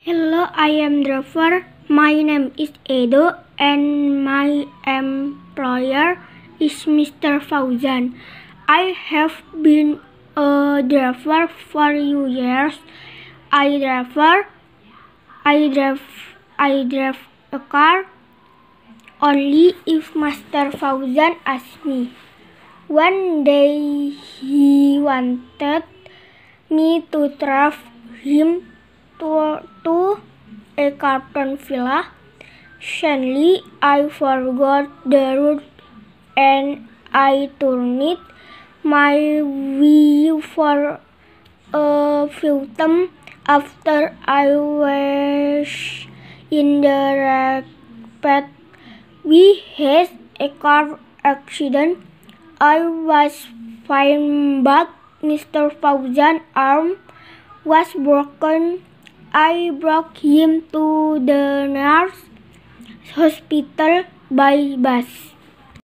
Hello, I am Driver. My name is Edo and my employer is Mr. Fauzan. I have been a driver for years. I drive a car only if Mr. Fauzan asks me. One day he wanted me to drive him to a cartoon villa. Suddenly, I forgot the route and I turned my wheel for a few times. After I was in the rapid, we had a car accident. I was fine, but Mr. Fauzan's arm was broken. I brought him to the nearest hospital by bus.